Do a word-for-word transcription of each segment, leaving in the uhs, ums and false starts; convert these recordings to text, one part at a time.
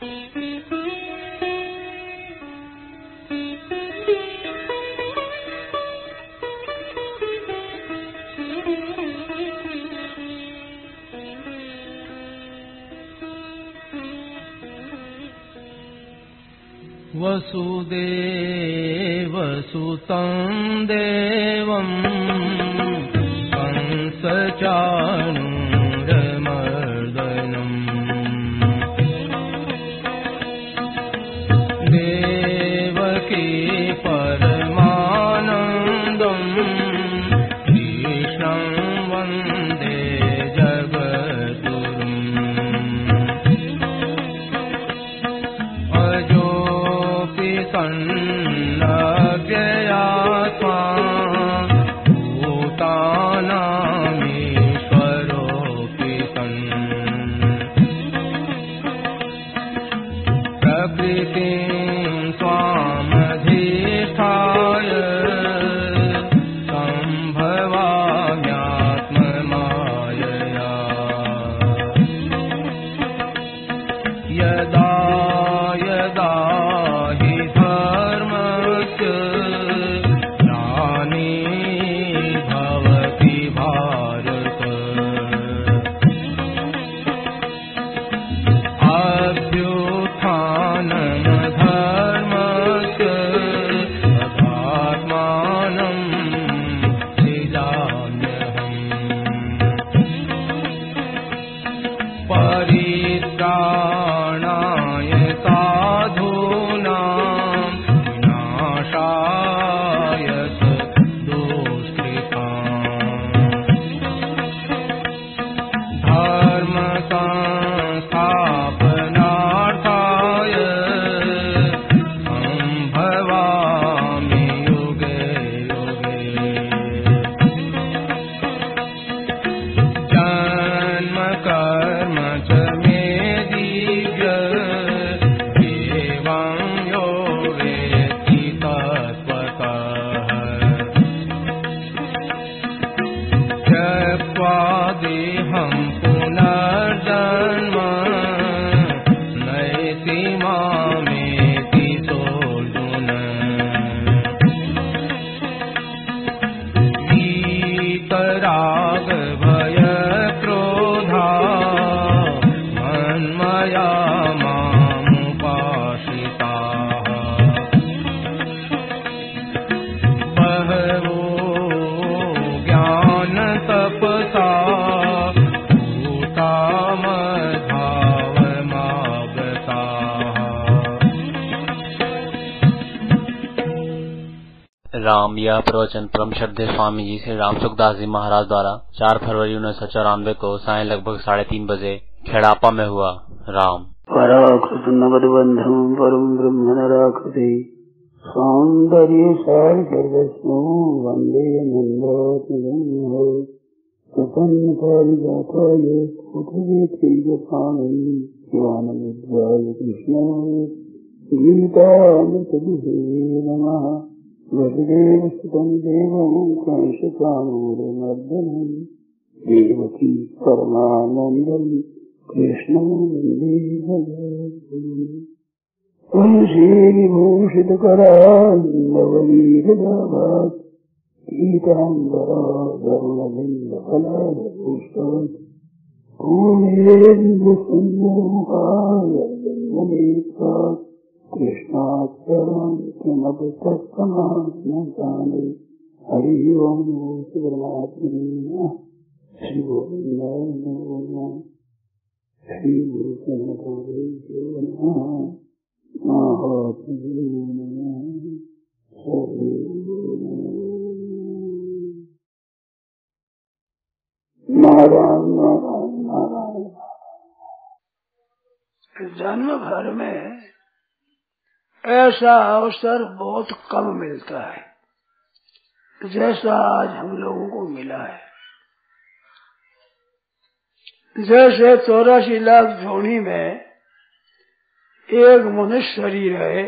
वसुदेवसुतं देवं कंसचाणूरमर्दनम् देवकी परमानन्दं कृष्णं वन्दे जगद्गुरुम् सन्नव्ययात्मा भूतानामीश्वरोऽपि सन् प्रकृतिं स्वामधिष्ठाय सम्भवाम्यात्ममायया यदा यदा राम यह प्रवचन परम श्रद्धेय स्वामी जी श्री राम सुखदास जी महाराज द्वारा चार फरवरी उन्नीस सौ चौरानवे को साय लगभग साढ़े तीन बजे खेड़ापा में हुआ। राम पराकृत नवदबंधम परम ब्रह्म नराकृति सौंदर्य सार सर्वस्व वंदे नंदो प्रपन्न पारिजाताय पुत्रवे तेजपाणि ज्ञानमुद्राय कृष्णाय गीतामृतदुहे नमः। वसुदेव सुतं देवं कंसचाणूरमर्दनं देवकी परमानन्दं कृष्णं वन्दे जगद्गुरुम्। तुलसीविभूषितकरान्नवनीरदाभात् पीताम्बराधरुणबिम्बफलाधपुष्पवत् पूर्णेन्दुसुन्दरमुखाय जन्मनेत्रात् कृष्णात् परं किमपि तत्समात्मजाने। हरि ओम श्री परमात्मने नमः। श्री गोविन्दाय नमः। श्री गुरु प्रणतदेवाय नमः। महात्मने नमः। हरि नारायण नारायण नारायण। जन्म भर में ऐसा अवसर बहुत कम मिलता है जैसा आज हम लोगों को मिला है। जैसे चौरासी लाख जोड़ी में एक मनुष्य शरीर है,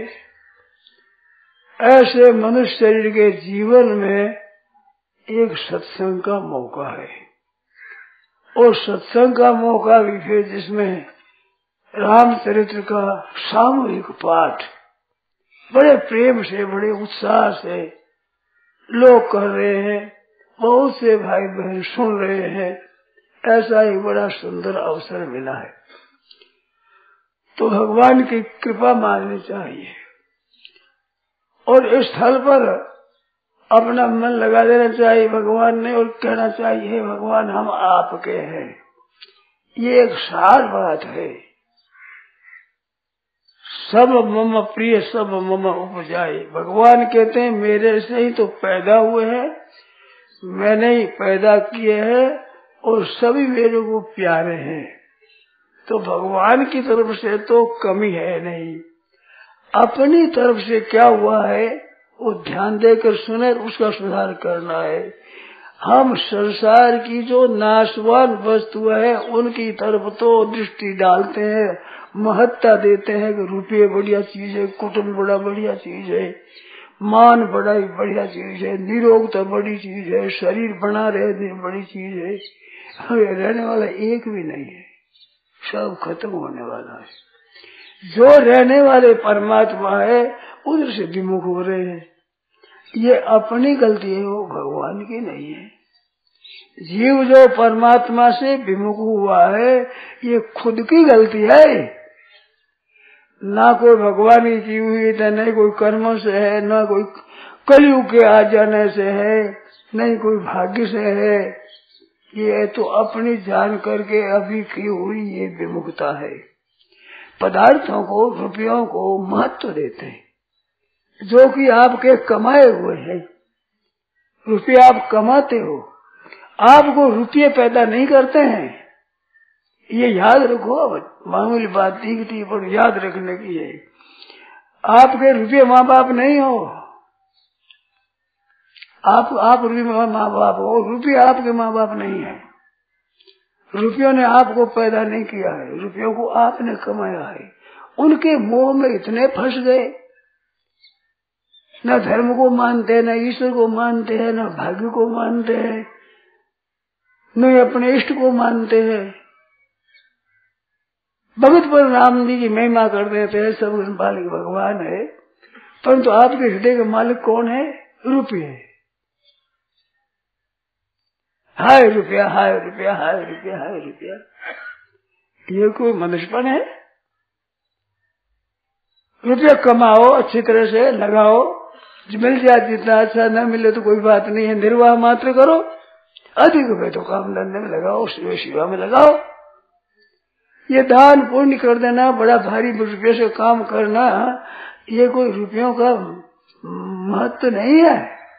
ऐसे मनुष्य शरीर के जीवन में एक सत्संग का मौका है। और सत्संग का मौका भी फिर जिसमें रामचरित्र का सामूहिक पाठ बड़े प्रेम से, बड़े उत्साह से लोग कर रहे हैं, बहुत से भाई बहन सुन रहे हैं। ऐसा ही बड़ा सुंदर अवसर मिला है, तो भगवान की कृपा माननी चाहिए और इस स्थल पर अपना मन लगा देना चाहिए भगवान ने और कहना चाहिए भगवान हम आपके हैं। ये एक सार बात है। सब मम प्रिय सब मम उपजाए, भगवान कहते हैं मेरे से ही तो पैदा हुए हैं, मैंने ही पैदा किए हैं और सभी मेरे को प्यारे हैं। तो भगवान की तरफ से तो कमी है नहीं, अपनी तरफ से क्या हुआ है वो ध्यान देकर सुने, उसका सुधार करना है। हम संसार की जो नाशवान वस्तु है उनकी तरफ तो दृष्टि डालते हैं, महत्ता देते हैं कि रुपये बढ़िया चीज है, कुटुंब बड़ा बढ़िया चीज है, मान बड़ा ही बढ़िया चीज है, निरोगता बड़ी चीज है, शरीर बना रहे बड़ी चीज है। हमें रहने वाला एक भी नहीं है, सब खत्म होने वाला है। जो रहने वाले परमात्मा है उधर से विमुख हो रहे हैं। ये अपनी गलती है, वो भगवान की नहीं है। जीव जो परमात्मा से विमुख हुआ है ये खुद की गलती है, ना कोई भगवान की की हुई है, न कोई कर्मों से है, न कोई कलयुग के आ जाने से है, नहीं कोई भाग्य से है। ये तो अपनी जान करके अभी की हुई ये विमुखता है। पदार्थों को, रुपयों को महत्व देते हैं जो कि आपके कमाए हुए हैं। रुपये आप कमाते हो, आपको रुपये पैदा नहीं करते हैं, ये याद रखो। मामूली बात दिखती पर याद रखने की है। आपके रुपये माँ बाप नहीं हो, आप आप रुपये माँ बाप हो, रुपये आपके माँ बाप नहीं है। रुपयों ने आपको पैदा नहीं किया है, रुपयों को आपने कमाया है। उनके मोह में इतने फंस गए, न धर्म को मानते हैं, न ईश्वर को मानते हैं, न भाग्य को मानते हैं, न अपने इष्ट को मानते हैं। भगत पर राम जी की महिमा कर देते हैं, सब मालिक भगवान है, परंतु आपके हृदय का मालिक कौन है? रुपये। हाय रुपया, हाय रुपया, हाय रुपया, हाय रुपया। ये कोई मनुष्यपन है? रुपया कमाओ, अच्छी तरह से लगाओ, मिल जाए जितना अच्छा, न मिले तो कोई बात नहीं है, निर्वाह मात्र करो। अधिक रुपये तो काम धंधे में लगाओ, सेवा में लगाओ। ये दान पुण्य कर देना, बड़ा भारी रुपये से काम करना, ये कोई रुपयों का महत्व नहीं है।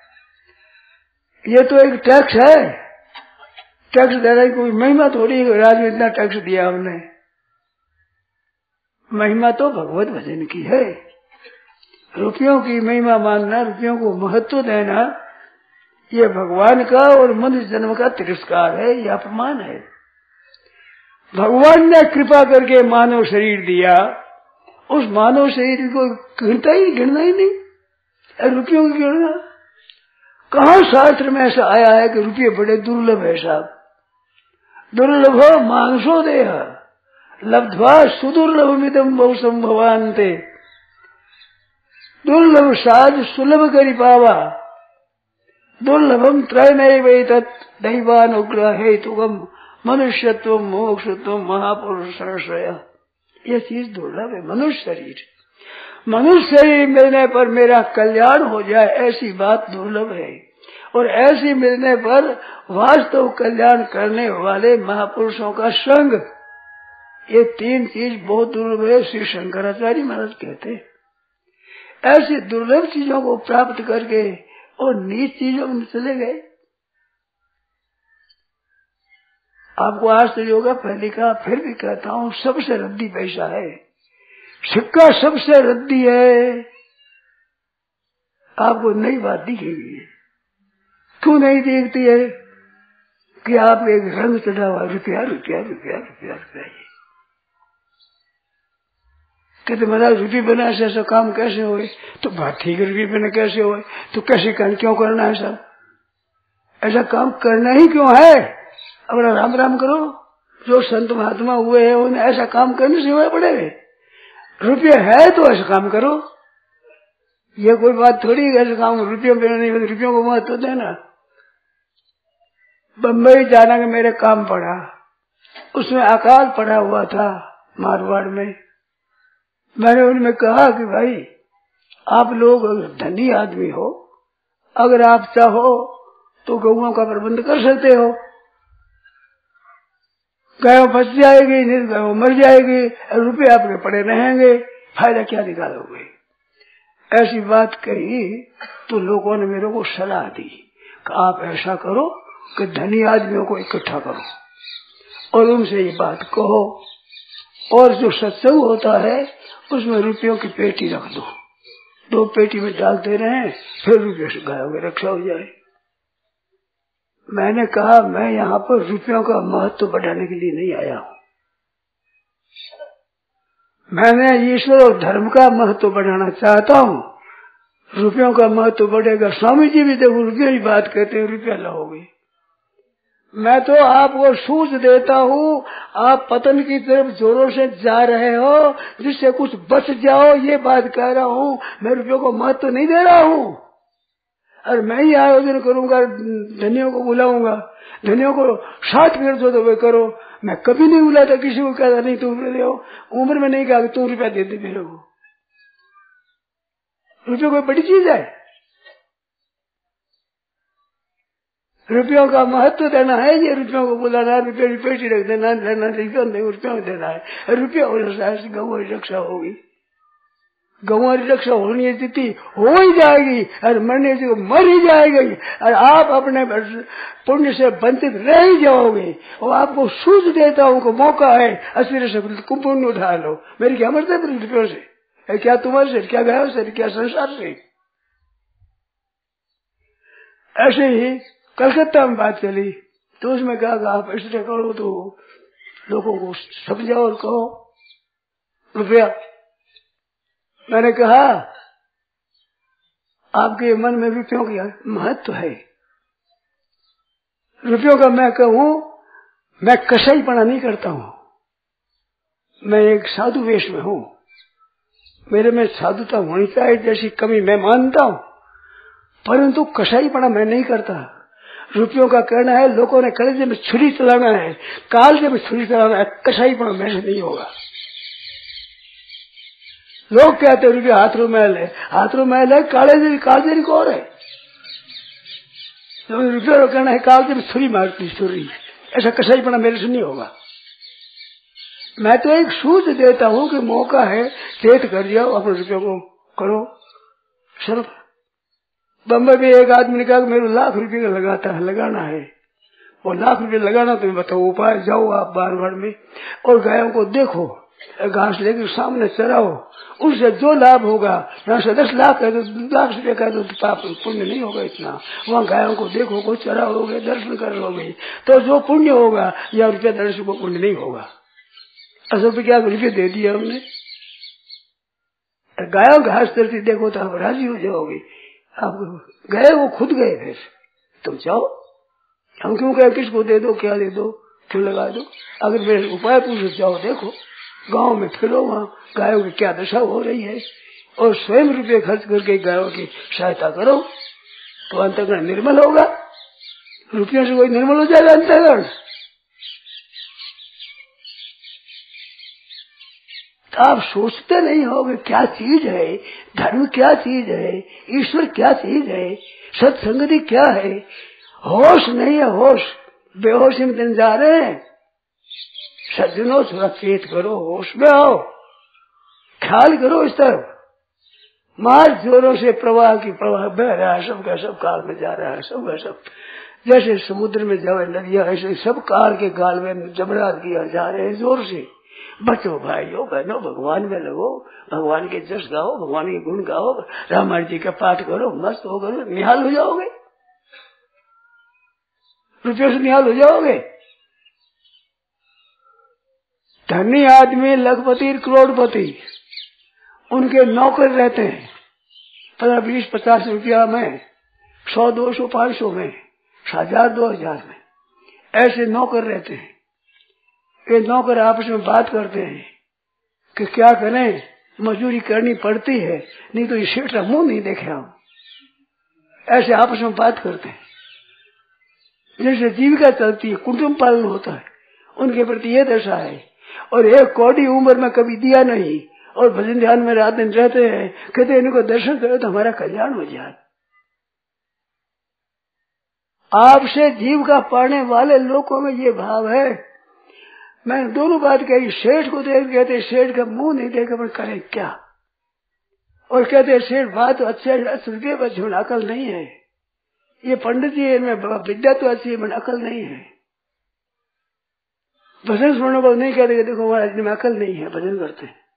ये तो एक टैक्स है, टैक्स देना की कोई महिमा थोड़ी है। राज में इतना टैक्स दिया हमने, महिमा तो भगवत भजन की है। रुपयों की महिमा मानना, रुपयों को महत्व देना, ये भगवान का और मनुष्य जन्म का तिरस्कार है, ये अपमान है। भगवान ने कृपा करके मानव शरीर दिया, उस मानव शरीर को गिनता ही गिनना ही नहीं, रुपयों की गिनना। कहाँ शास्त्र में ऐसा आया है कि रुपये बड़े दुर्लभ है? साहब, दुर्लभो मांसो देह लब्ध्वा सुदुर्लभमिदं बहु संभवान्ते। दुर्लभ साज सुलभ करी पावा, दुर्लभम त्रयमेवैतत् दैवानुग्रह हेतुकम् मनुष्यत्व मोक्षत्व महापुरुष संश्रय। ये चीज दुर्लभ है, मनुष्य शरीर। मनुष्य शरीर मिलने पर मेरा कल्याण हो जाए, ऐसी बात दुर्लभ है। और ऐसी मिलने पर वास्तव कल्याण करने वाले महापुरुषों का संग, ये तीन चीज बहुत दुर्लभ है। श्री शंकराचार्य महाराज कहते हैं ऐसी दुर्लभ चीजों को प्राप्त करके और नीच चीजों में चले गए। आपको आश्चर्य होगा, पहले कहा फिर भी कहता हूँ, सबसे रद्दी पैसा है, सिक्का सबसे रद्दी है। आपको नई बात दिखेगी, क्यों नहीं देखती है कि आप एक रंग चढ़ा हुआ रुपया रुपया रुपया रुपया रुपया। कहते महाराज रुपये बना से ऐसा काम कैसे होए? तो बात ठीक है, रुपये बना कैसे होए? तो कैसे कर, क्यों करना है सब? ऐसा काम करना ही क्यों है? अपना राम राम करो, जो संत महात्मा हुए हैं उन्हें ऐसा काम करने से हुए पड़ेगा। रुपये है तो ऐसा काम करो। ये कोई बात थोड़ी है ऐसा काम रुपयों में नहीं, रुपयों को महत्व देना। बम्बई जाना का मेरे काम पड़ा, उसमें अकाल पड़ा हुआ था मारवाड़ में। मैंने उनमें कहा कि भाई आप लोग धनी आदमी हो, अगर आप चाहो तो गौओं का प्रबंध कर सकते हो। गायों फंस जाएगी, नहीं गायों मर जाएगी, रुपये आपके पड़े रहेंगे, फायदा क्या निकालोगे। ऐसी बात कही तो लोगों ने मेरे को सलाह दी कि आप ऐसा करो कि धनी आदमियों को इकट्ठा करो और उनसे ये बात कहो, और जो सत्संग होता है उसमें रुपयों की पेटी रख दो, दो पेटी में डालते रहे, फिर रुपये से गायों की रक्षा हो जाए। मैंने कहा मैं यहाँ पर रुपयों का महत्व बढ़ाने के लिए नहीं आया हूँ, मैंने ईश्वर और धर्म का महत्व बढ़ाना चाहता हूँ। रुपयों का महत्व बढ़ेगा। स्वामी जी भी देखो रुपये की बात कहते हैं, रुपया लाओगे। मैं तो आपको सूझ देता हूँ, आप पतन की तरफ जोरों से जा रहे हो, जिससे कुछ बच जाओ, ये बात कह रहा हूँ। मैं रुपयों को महत्व नहीं दे रहा हूँ। और मैं ही आयोजन करूंगा, धनियों को बुलाऊंगा, धनियों को साथ कर दो तो वे करो। मैं कभी नहीं बुलाता किसी को, कहता नहीं तुम रुपये दो, उम्र में नहीं कहा तुम रुपया दे दे मेरे को। रुपये कोई बड़ी चीज है? रुपयों का महत्व देना है, ये रुपयों को बुलाना, रुपये की पेटी रख देना, लेना रुपयों को देना है। रुपया गौ की रक्षा होगी, गौ की रक्षा होनी स्थिति हो ही जाएगी और मरने से मर ही जाएगी, और आप अपने पुण्य से वंचित रह ही जाओगे। और आपको सूझ देता हूँ को मौका है, अस्थिर से पुण्य उठा लो। मेरी क्या मरते रुपयों से, क्या तुम्हारे से, क्या गायों से, क्या संसार से। ऐसे ही कलकत्ता में बात चली तो उसमें कहा आप ऐसे करो तो लोगों को समझाओ और कहो रुपया। मैंने कहा आपके मन में रुपयों का महत्व है। रुपयों का मैं कहूँ, मैं कसाईपना नहीं करता हूँ, मैं एक साधु वेश में हूँ। मेरे में साधुता होनी चाहिए जैसी कमी मैं मानता हूँ, परंतु कसाईपना मैं नहीं करता। रुपयों का कहना है लोगों ने कलेजे में छुरी चलाना है, कालजे में छुरी चलाना है, कसाईपना मेरे नहीं होगा। लोग कहते हैं रुपया हाथ रो मैल है, हाथ रो मैल है, काले कालजे को और है। रुपया का कहना है कालजे में छुरी मारती छुरी, ऐसा कसाईपना मेरे से नहीं होगा। मैं तो एक सूझ देता हूँ कि मौका है, चेत कर जाओ, अपने रुपयों को करो सर्व। बम्बई में एक आदमी ने कहा कि मेरे लाख रुपये का लगाता है, लगाना है, और लाख रुपये लगाना तो बताओ उपाय। जाओ आप बारवाड़ में और गायों को देखो, घास लेकर सामने चराओ, उससे जो लाभ होगा, यहाँ से दस लाख है तो लाख रुपये का तो पाप पुण्य नहीं होगा इतना। वहाँ गायों को देखो, को चराओगे, दर्शन कर लोगे तो जो पुण्य होगा, या रुपया दर्शन को पुण्य नहीं होगा। असल पे क्या रुपये दे दिया हमने, गायों घास चलती देखो तो आप राजी हो जाओगे। आप गए, वो खुद गए, फिर तुम जाओ, हम क्यों कहे किसको दे दो, क्या दे दो, क्यों लगा दो। अगर मेरे उपाय पूछो, जाओ देखो, गांव में फिरो, वहाँ गायों की क्या दशा हो रही है, और स्वयं रुपये खर्च करके गायों की सहायता करो तो अंतःकरण निर्मल होगा। रुपयों से कोई निर्मल हो जाएगा अंतःकरण? आप सोचते नहीं होगे क्या चीज है, धर्म क्या चीज है, ईश्वर क्या चीज है, सत्संगति क्या है। होश नहीं है, होश बेहोशी में दिन जा रहे हैं। सज्जनों थोड़ा चेत करो, होश में आओ, ख्याल करो इस तरफ। मार जोरों से प्रवाह की प्रवाह बह रहा है, सबका सब काल में जा रहा है, सबका सब जैसे समुद्र में जावे नदियां, ऐसे सब काल के काल में जबरात किया जा रहे हैं जोर से। बच्चों, भाइयों, बहनों, भगवान में लगो, भगवान के जस गाओ, भगवान के गुण गाओ, रामायण जी का पाठ करो, मस्त हो करो, निहाल हो जाओगे, रुपये से निहाल हो जाओगे। धनी आदमी लखपति करोड़पति, उनके नौकर रहते हैं, पंद्रह बीस पचास रुपया में, सौ दो सौ पांच सौ में, हजार दो हजार में, ऐसे नौकर रहते हैं। ये नौकर आपस में बात करते हैं कि क्या करें, मजदूरी करनी पड़ती है, नहीं तो ये सेठ का मुंह नहीं देखे हम। ऐसे आपस में बात करते हैं। जैसे जीविका चलती है, कुटुंब पालन होता है, उनके प्रति ये दशा है। और एक कौड़ी उम्र में कभी दिया नहीं और भजन ध्यान में रात दिन रहते हैं, कहते हैं इनको दर्शन करो तो हमारा कल्याण हो जाए। आपसे जीविका पाने वाले लोगों में ये भाव है। मैंने दोनों बात कही, सेठ को देख कहते सेठ का मुंह नहीं देखा, पर करें क्या। और कहते सेठ बात तो अच्छे रुपये बच्चे में अकल नहीं है, ये पंडित जी इनमें विद्या तो अच्छी है, मैंने अकल नहीं है। भजन सुनने को नहीं कहते, देखो हमारा इनमें अकल नहीं है, भजन करते हैं।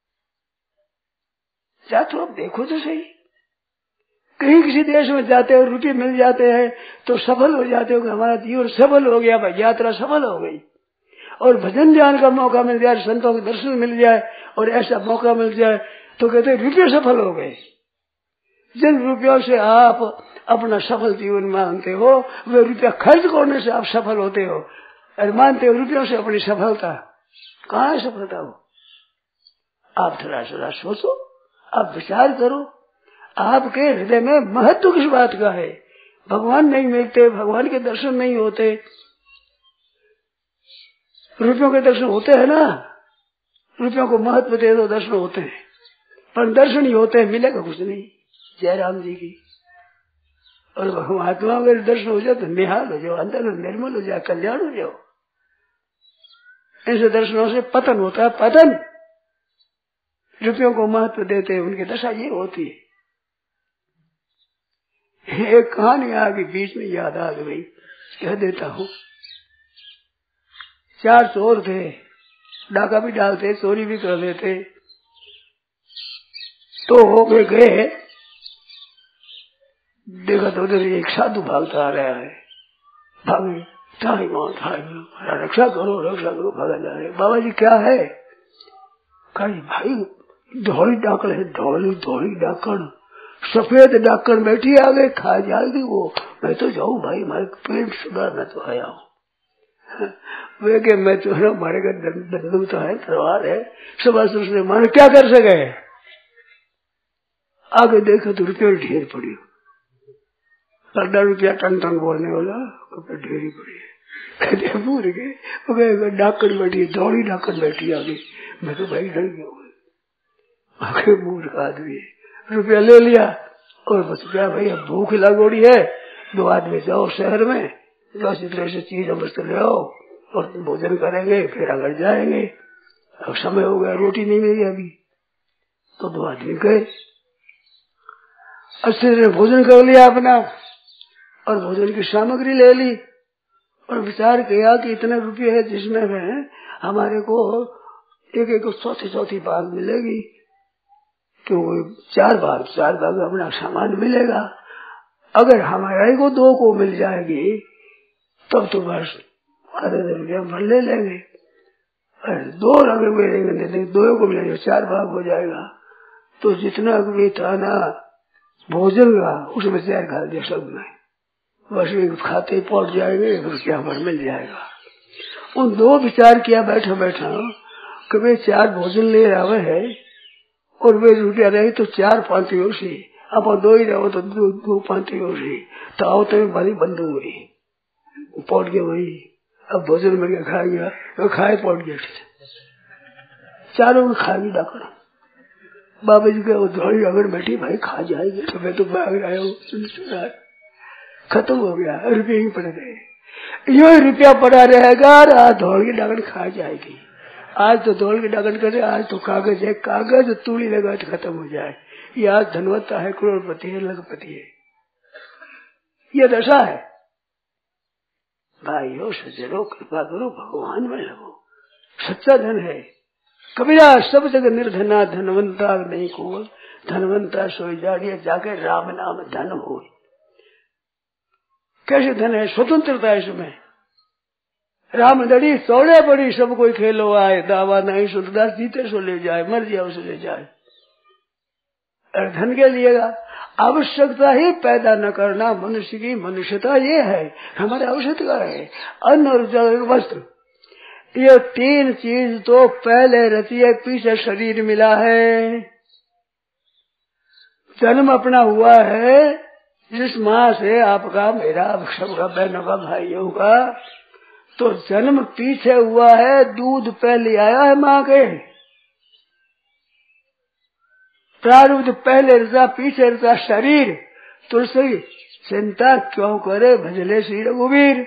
जा तो अब देखो तो सही, कहीं किसी देश में जाते हो, रुपये मिल जाते हैं तो सफल हो जाते हो कि हमारा जीवन सफल हो गया, भाई यात्रा सफल हो गई। और भजन ध्यान का मौका मिल जाए, संतों के दर्शन मिल जाए और ऐसा मौका मिल जाए तो कहते हैं रुपये सफल हो गए। जिन रुपयों से आप अपना सफल जीवन मानते हो, वे रुपया खर्च करने से आप सफल होते हो और मानते हो रुपयों से अपनी सफलता। कहाँ है सफलता हो? आप थोड़ा थोड़ा सोचो, आप विचार करो, आपके हृदय में महत्व किस बात का है। भगवान नहीं मिलते, भगवान के दर्शन नहीं होते, रुपयों के दर्शन होते हैं ना, रुपयों को महत्व दे दो दर्शन होते हैं, पर दर्शन ही होते हैं, मिलेगा कुछ नहीं। जयराम जी की और महात्माओं के दर्शन हो जाए तो निहाल हो जाओ, अंदर निर्मल हो जाए, कल्याण हो जाओ। ऐसे दर्शनों से पतन होता है, पतन। रुपयों को महत्व देते हैं, उनकी दशा ये होती है। एक कहानी आगे बीच में याद आ गई, कह देता हूँ। चार चोर थे, डाका भी डालते, चोरी भी कर लेते। तो वे गए, देखा तो उधर एक साधु भागता आ रहा है। भागे, थाई मां थाई मां, रक्षा करो रक्षा करो, भागा जा रहे। बाबा जी क्या है? कही भाई धोली डाकड़ है, धोली धोली डाकड़, सफेद डाकड़ बैठी आ गई, खा जाएगी वो। मैं तो जाऊं भाई, हमारे पेट सुधार, मैं तो आया हूँ। वे के मैं तो है, हमारे घर दंडू तो है, तलवार है, सब उसने माने क्या कर सके। आगे देखो तो रुपये ढेर पड़ी, पन्ना रुपया टन टन बोलने वाला, ढेरी पड़ी है। पूर गए, डाकड़ बैठी, दौड़ी डाकड़ बैठी आगे। मैं तो भाई डर गया, आगे मूर्ख आदमी रुपया ले लिया और बस क्या भाई, अब भूख लागोड़ी है, दो आदमी जाओ शहर में, जो तरह से चीज वस्तु ले आओ और भोजन करेंगे, फिर अगर जाएंगे। अब समय हो गया, रोटी नहीं मिली अभी, तो दो आदमी गए, अच्छे से भोजन कर लिया अपना और भोजन की सामग्री ले ली और विचार किया कि इतने रुपये है जिसमें है हमारे को एक एक चौथी चौथी भाग मिलेगी, तो चार भाग चार भाग अपना सामान मिलेगा। अगर हमारे को दो को मिल जाएगी तब तो बस आधे रुपया भर ले लेंगे, और दो अगर मिलेंगे दो को मिलेंगे, चार भाग हो जाएगा। तो जितना भी था ना भोजन का, उसमें चार खा दिया सब में, बस खाते पहुंच जाएंगे, रुपया भर मिल जाएगा। उन दो विचार किया बैठा बैठा कि वे चार भोजन ले रहे है और वे रुपया रहे तो चार पांतियों से, अब दो ही रहो तो दो, दो पांतियों से, तो आओ तो बड़ी बंद हो गई, पहुंच गया वही। अब भोजन मिल गया, खा गया, तो खाए पहुंच गया, चारों में खा गई डाकड़। बाबा जी का धोड़ी अगर बैठी, भाई खा जाएगी, तो मैं तो भाग रहा हूँ, खत्म हो गया, रुपये ही पड़ गए। यो रुपया पड़ा रहेगा, आज धोड़ की डाकड़ खा जाएगी। आज तो धोड़ की डाकड़ करे, आज तो कागज है, कागज तूड़ी लगा तो खत्म हो जाए। ये आज धनवत्ता है, करोड़पति है, लखपति है, ये दशा है। भाइयों सज्जनों कृपा करो, भगवान में लगो, सच्चा धन है। कबीरा सब जगह निर्धना धनवंता नहीं को, धनवंता सोई जाड़िया जाके राम नाम धन हो। कैसे धन है? स्वतंत्रता इसमें। राम दड़ी सौड़े बड़ी, सब कोई खेलो आए, दावा नहीं सुनदास जीते सो ले जाए, मर जाए उसे ले जाए। और धन के लिएगा आवश्यकता ही पैदा न करना, मनुष्य की मनुष्यता ये है, हमारे आवश्यकता है। अन्न और जल वस्त्र, ये तीन चीज तो पहले रची है, पीछे शरीर मिला है। जन्म अपना हुआ है जिस माँ से आपका, मेरा, सबका, बहनों का, भाइयों का, तो जन्म पीछे हुआ है, दूध पहले आया है माँ के। प्रारब्ध पहले रचा, पीछे रचा शरीर। तुलसी चिंता क्यों करे, भजले श्री रघुवीर।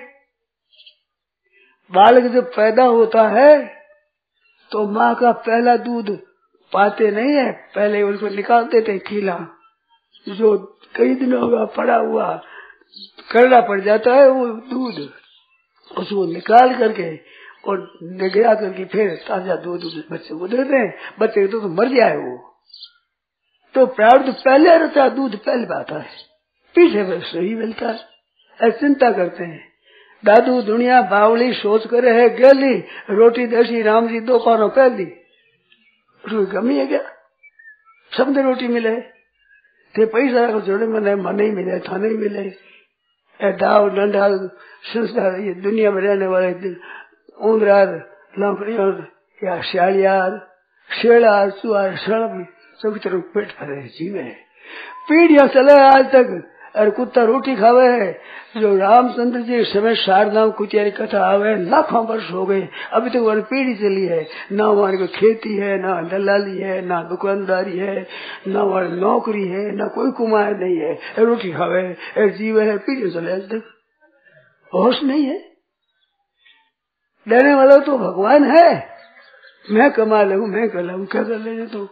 बालक जब पैदा होता है तो माँ का पहला दूध पाते नहीं है, पहले उसको निकालते थे खीला, जो कई दिनों का पड़ा हुआ करना पड़ जाता है वो दूध, उसको निकाल करके और निगरा करके फिर ताजा दूध बच्चे को देते हैं। बच्चे तो, तो मर जाए वो, तो प्रारब्ध पहले रहता, दूध पहले आता है, पीछे में सही मिलता है। चिंता करते हैं दादू दुनिया बावली सोच करे है गेली, रोटी देसी राम जी दो पानो पहली, कोई कमी है क्या? सबने रोटी मिले थे, पैसा को जोड़े मने मन ही मिले, थाने ही मिले। ए दाव डंडा संस्कार, ये दुनिया में रहने वाले ऊंदरार, लौकड़ियों या श्यालियार, शेड़ार, चुआर, सड़प, सभी तरफ पेट भरे जीवे, पीढ़ियां चले आज तक। और कुत्ता रोटी खावे है, जो रामचंद्र जी समय शारदाम कुतियारी कथा आवे, लाखों वर्ष हो गए, अभी तक वो पीढ़ी चली है। ना हमारे को खेती है, ना दलाली है, ना दुकानदारी है, ना हमारी नौकरी है, ना कोई कुमार नहीं है, रोटी खावे एक जीव है, पीढ़ी चले आज तक। होश नहीं है, देने वाला तो भगवान है। मैं कमा लूं, मैं कर लूं, क्या कर लेने तो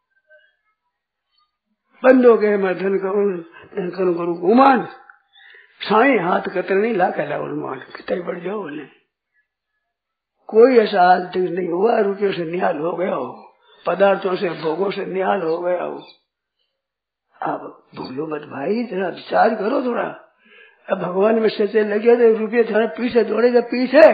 बंदो के मैं धन करूं, धन करूं करूं गुमान, साई हाथ कतर नहीं ला कहला उन्मान, कितना बढ़ जाओ बोले। कोई ऐसा आज तक नहीं हुआ रुपयों से निहाल हो गया हो, पदार्थों से, भोगों से निहाल हो गया हो। आप भूलो मत भाई, जरा विचार करो थोड़ा। अब भगवान में सचे लगे तो रुपये थोड़ा पीछे दौड़ेगा, पीछे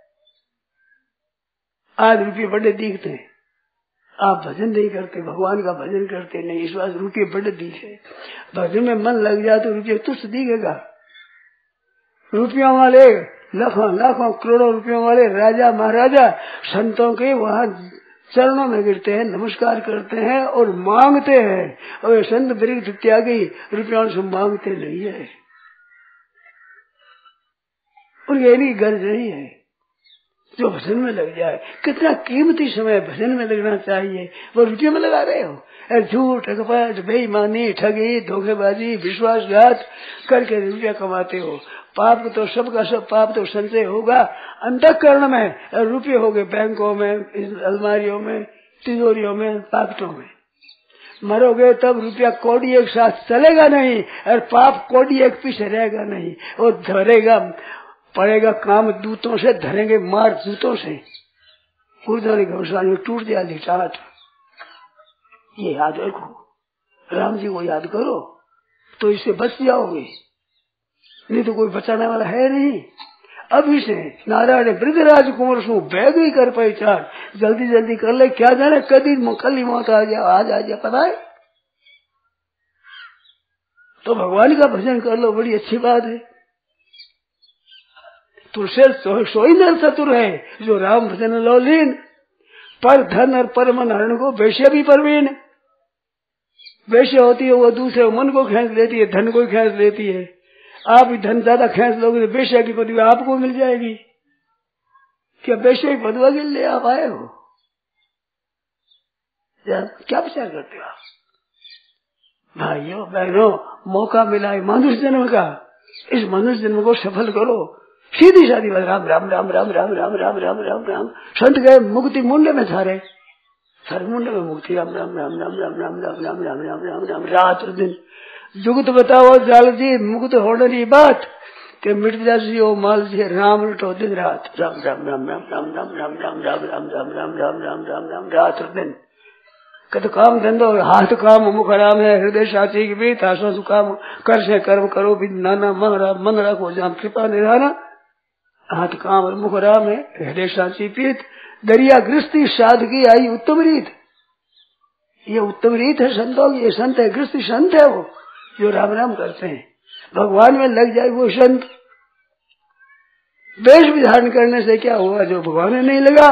आज रुपये बड़े दिखते हैं। आप भजन नहीं करते, भगवान का भजन करते नहीं, इस बात रुपये बड़े दिखे। भजन में मन लग जाए तो रुपये तुच्छ दिखेगा। रुपयों वाले लाखों लाखों करोड़ों रुपयों वाले राजा महाराजा संतों के वहाँ चरणों में गिरते हैं, नमस्कार करते हैं और मांगते हैं। और संत वृक्ष त्यागी रुपयों से मांगते नहीं है, उनकी इनकी गर्ज नहीं है। जो भजन में लग जाए, कितना कीमती समय भजन में लगना चाहिए, वो रुपये में लगा रहे हो। झूठ, कपट, बेईमानी, ठगी, धोखेबाजी, विश्वासघात करके रुपया कमाते हो। पाप तो सबका सब पाप तो संचय होगा अंतःकरण में, रुपये हो गए बैंकों में, अलमारियों में, तिजोरियों में, पाकटों में। मरोगे तब रुपया कौड़ी एक साथ चलेगा नहीं, और पाप कौड़ी एक पीछे रहेगा नहीं, और धरेगा पड़ेगा काम दूतों से, धरेंगे मार दूतों से। गुरुद्वारे घोषणा टूट जाएगी टाट। ये याद रखो, राम जी को याद करो तो इससे बच जाओगे, नहीं तो कोई बचाने वाला है नहीं। अभी से नारायण वृद्धराज कुंवर सु बैग ही कर पहचान, जल्दी जल्दी कर ले, क्या जाने कभी कल ही मौत आ जाए, आज आ जाए, पता है। तो भगवान का भजन कर लो, बड़ी अच्छी बात है। तुलसे सोई नर चतुर है जो राम भजन लो लीन, पर धन और पर मन हरण को वैश्य भी परवीन। वैश्य होती है वो दूसरे मन को खींच लेती है, धन को खींच लेती है। आप धन ज्यादा खींच लोगे तो वैश्य की पदवी आपको मिल जाएगी। क्या वैश्य की पदवी के लिए आप आए हो? क्या विचार करते हो आप? भाइयों बहनों, मौका मिला है मनुष्य जन्म का, इस मनुष्य जन्म को सफल करो। सीधी साधी बात, राम राम राम राम राम राम राम राम राम राम। संत गए मुक्ति मुंडे में सारे सारे मुंडे में मुक्ति, राम राम राम राम राम राम राम राम राम राम राम राम। रात दिन जुगत बताओ जाल जी, मुक्त होने की बात के मिट जासी ओ माल जी, राम लुटो दिन रात, राम राम राम राम राम राम राम राम राम राम राम राम राम राम राम राम। रात दिन कद काम धंधो हाथ काम मुख राम है, हृदय साची की बीत आसो काम कर से कर्म करो भी नाना मन राम मन रखो जाम कृपा निधाना। हाथ काम और मुख राम है, हृदय साची पीत दरिया गृहस्थी साधकी आई उत्तम रीत। ये उत्तम रीत है संतों की, ये संत है, गृहस्थी संत है वो जो राम राम करते हैं। भगवान में लग जाए वो संत, वेश भी धारण करने से क्या हुआ, जो भगवान ने नहीं लगा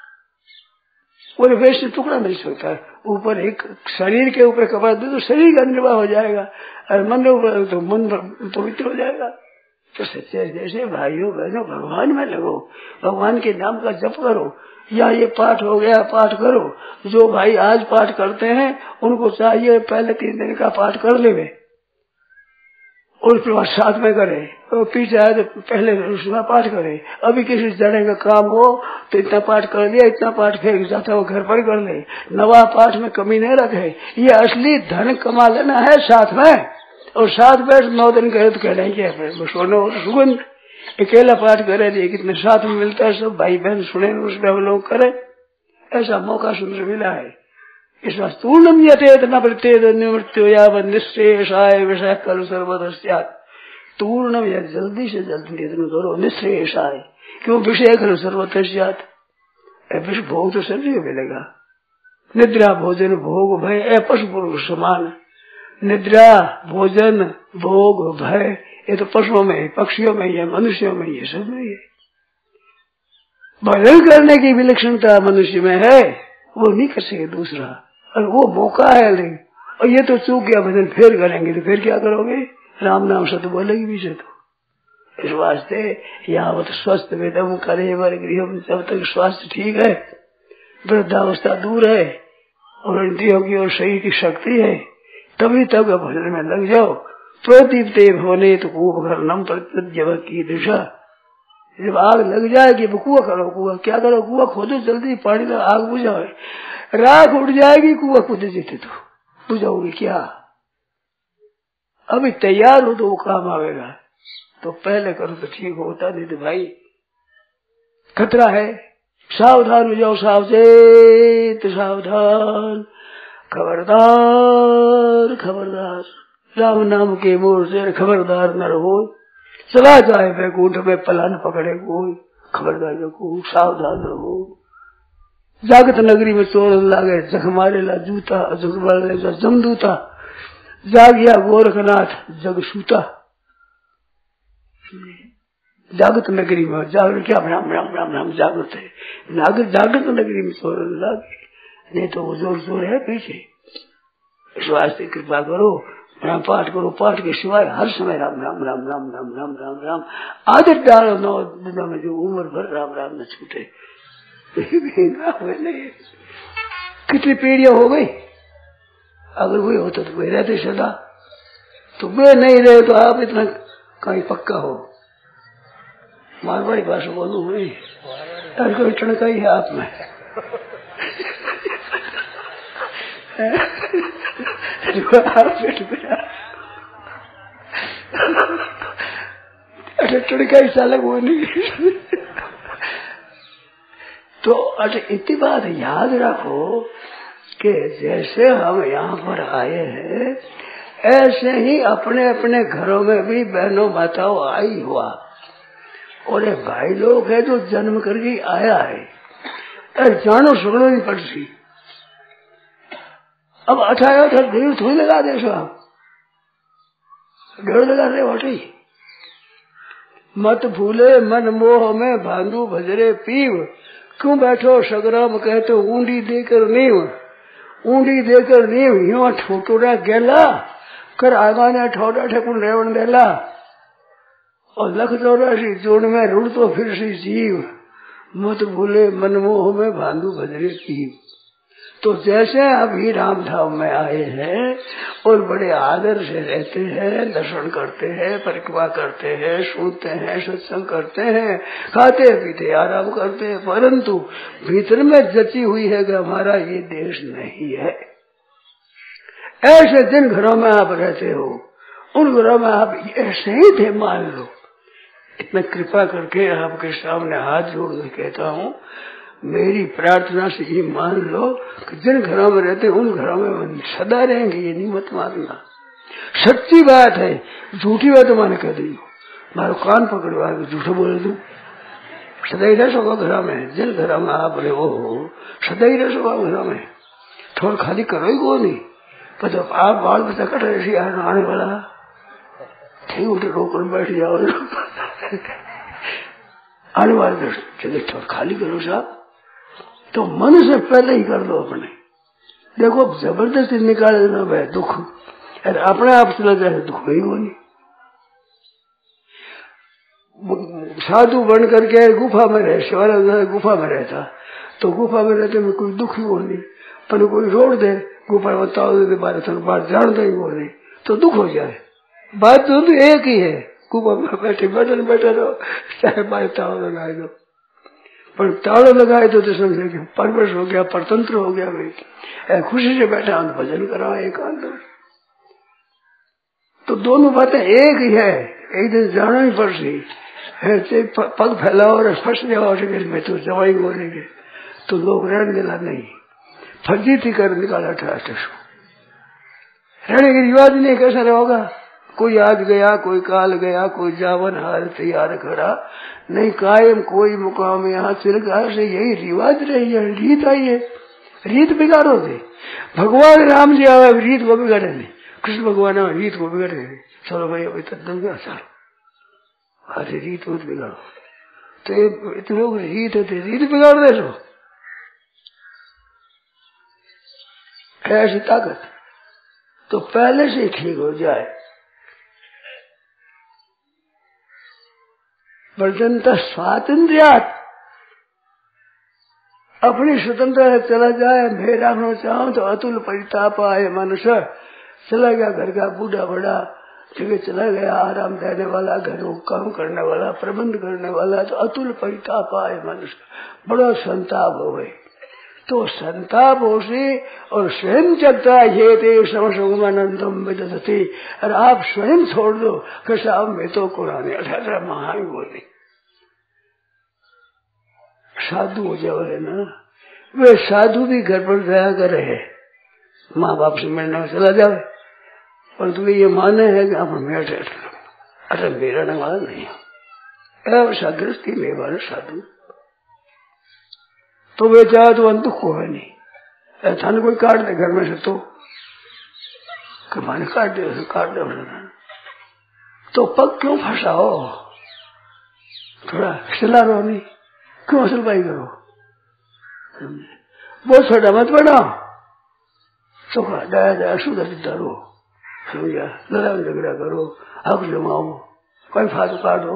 वो वेश से टुकड़ा नहीं सकता है। ऊपर एक शरीर के ऊपर कपड़ा दे तो शरीर का निर्वाह हो जाएगा, और मन के ऊपर तो मन पवित्र हो जाएगा। तो सच्चे जैसे भाइयों बहनों भगवान में लगो, भगवान के नाम का जप करो, या ये पाठ हो गया पाठ करो। जो भाई आज पाठ करते हैं उनको चाहिए पहले तीन दिन का पाठ कर लेवे और उसके बाद साथ में करे, और पीछे आए तो पहले उसमें पाठ करे। अभी किसी जड़े का काम हो तो इतना पाठ कर लिया, इतना पाठ फेंक जाता वो घर पर कर ले, नवा पाठ में कमी नहीं रखे। ये असली धन कमा लेना है साथ में, और साथ बैठ नौ दिन करे तो कह रहे सोनो सुगंध। अकेला पाठ करे ये कितने साथ में मिलता है, सब भाई बहन सुने उसमें हम लोग करे, ऐसा मौका सुनने मिला है। इस पूर्णम यथेत न प्रत्येत निवृत्तो यावत् निःश्रेयसाय विषय कल सर्वदस्यात्। पूर्णम या जल्दी से जल्दी निधन करो, निःश्रेयसाय क्यों विषय कल सर्वदस्यात्। विष भोग तो सभी को मिलेगा, निद्रा भोजन भोग भय ए पशु पुरुष समान। निद्रा भोजन भोग भय ये तो पशुओं में, पक्षियों में है, मनुष्यों में ये सब में है। भजन करने की विलक्षणता मनुष्य में है, वो नहीं कर सके दूसरा, और वो मौका है। लेकिन और ये तो चूक गया भजन फिर करेंगे तो फिर क्या करोगे, राम नाम सत बोलेगी भी से। तो इस वास्ते यावत स्वस्थ वेदम करे वर गृहम, जब तक स्वास्थ्य ठीक है, वृद्धावस्था दूर है और इंद्रियों की और शरीर की शक्ति है, तभी तक भजन में लग जाओ। प्रोदीप्ते भवने तो कूप घर नम प्रत्यव की दिशा। जब आग लग जाएगी वो कुआ करो, कुआ क्या करो, कुआ खोदो जल्दी, पानी में आग बुझाओ, राख उड़ जाएगी, कुआ खुद जीते तो बुझाओगे क्या। अभी तैयार हो तो वो काम आवेगा, तो पहले करो तो ठीक होता, नहीं तो भाई खतरा है। सावधान हो जाओ, सावचेत सावधान, खबरदार खबरदार, राम नाम के मोर से खबरदार न रहो। चला जाए वैकुंठ में पलान पकड़े कोई, खबरदार रखो सावधान रहो। जागत नगरी में चोर लागे जख मारे ला जूता, जग मारे ला जमदूता, जागिया गोरखनाथ जग सूता। जागत नगरी में जागृत क्या राम राम राम राम जागृत है, नागरिक जागृत नगरी में चोर लागे, नहीं तो वो जोर जोर है पीछे। इस वास्ते कृपा करो, राम पाठ करो, पाठ के सिवाय हर समय राम राम राम राम राम राम राम राम आदत डालो। नौ दिनों में जो उम्र भर राम राम न छूटे। कितनी पीढ़ियां हो गई, अगर वही होता तो वे रहते सदा, तो वे नहीं रहे तो आप इतना कहीं पक्का हो। मारवाड़ी भाषा बोलू मैं, कोई टणकाई है आप में। टणकाई सालक वो नहीं। तो अच्छा इतनी बात याद रखो कि जैसे हम यहाँ पर आए हैं, ऐसे ही अपने अपने घरों में भी बहनों माताओं आई हुआ, और एक भाई लोग है जो जन्म करके आया है, अरे जानो सुनो नहीं पड़ती। अब अठारह अठारह डेढ़ थोड़ी लगा दे साहब, डेढ़ लगा रहे होटी। मत भूले मन मोह में भांडू भजरे पीव, क्यों बैठो सगराम कहते ऊंडी देकर नीव, ऊंडी देकर नीव यो ठोटोड़ा गेला कर आगा ने ठोड़ा ठेकुन रेवण देला, और लख चौरासी जोड़ में रुड़ तो फिर सी जीव, मत भूले मन मोह में भांडू भजरे पीव। तो जैसे अभी राम धाम में आए हैं और बड़े आदर से रहते हैं, दर्शन करते हैं, परिक्रमा करते हैं, सुनते हैं, सत्संग करते हैं, खाते पीते आराम करते हैं, परंतु भीतर में जची हुई है कि हमारा ये देश नहीं है। ऐसे जिन घरों में आप रहते हो उन घरों में आप ऐसे ही थे मान लो। इतना कृपा करके आपके सामने हाथ जोड़ कर कहता हूँ, मेरी प्रार्थना से ये मान लो कि जिन घरों में रहते उन घरों में सदा रहेंगे, ये नहीं मत मानना। सच्ची बात है, झूठी बात तो मैंने कह दी, मारो कान पकड़वा के झूठो बोल दूं। सदा ही रह सको घरों में, जिन घरों में आप रहे हो सदा ही रह सको घरों में, थोड़ा खाली करो ही को नहीं। तो आप बाल बच्चा कट रहे आने वाला ठीक उठे रोक बैठ जाओ। आने वाले जगह खाली करो साहब, तो मन से पहले ही कर दो अपने। देखो जबरदस्ती निकाले ना वह दुख, अरे अपने आप चला जाए दुख ही हो नहीं। साधु बन करके गुफा में रहे, शिवाला गुफा में रहता, तो गुफा में रहते में कोई दुख ही हो नहीं, पर कोई रोड दे गुफा में ताव दे बारे बाहर जान दे वो नहीं तो दुख हो जाए। बात तो एक ही है, गुफा में बैठे बैठे बैठे रहो, चाहे बाहर ताव लगा दो, पर ताला लगाए तो तो समझे कि परवश हो गया, परतंत्र हो गया भाई, खुशी से बैठा हम भजन करा एकांत। तो दोनों बातें एक ही है, एक दिन जाना ही पड़ती है। पग फैलाओ और फंस जाओ में तो दवाई बोलेंगे तो लोग रहने देना नहीं, फर्जीती कर निकाला था। रहने के रिवाज नहीं, कैसा रहेगा? कोई आज गया, कोई काल गया, कोई जावन हाल तैयार खड़ा नहीं, कायम कोई मुकाम यहाँ चिलगा से यही रिवाज रही है, रीत आई है। रीत बिगाड़ो दे, भगवान राम जी आवे रीत को बिगाड़े नहीं, कृष्ण भगवान आवे रीत को बिगाड़े। चलो भाई अभी तक दम गया चलो, अरे रीत मत बिगाड़ो, तो इतने लोग रीत है रीत बिगाड़ दे लो, ऐसी ताकत तो पहले से ठीक हो जाए। वर्जनता स्वातंत्र्यात, अपनी स्वतंत्रता चला जाए। मैं रखना चाहूं तो अतुल परिताप आए मनुष्य, चला गया घर का बूढ़ा बड़ा जगह चला गया, आराम देने वाला, घरों काम करने वाला, प्रबंध करने वाला, तो अतुल परिताप आए मनुष्य, बड़ा संताप हो गए। तो संताप हो से और स्वयं चलता ये ते समसुगमानंदम विदधति, और आप स्वयं छोड़ दो कि साहब मैं तो कुरान अठारह महान बोले। साधु हो जाओ ना, वे साधु भी घर पर दया कर रहे, माँ बाप से मिलने चला जाए, और तुम्हें ये माने है कि आप मेरे अरे मेरा नवाज नहीं है, ऐसा गृहस्थी में वाले साधु तो वे चाहे तो अंत को है नहीं, ऐसा कोई काट दे घर में से तो माने काट दे काट दे, तो पग क्यों फंसाओ, थोड़ा सिला रहो नहीं, क्यों सिलवाई करो, बहुत छोटा मत बना, सुखा दया दया सुधर डरो, समझा, लड़ाई झगड़ा करो, हक जमाओ, कोई फालतू काटो,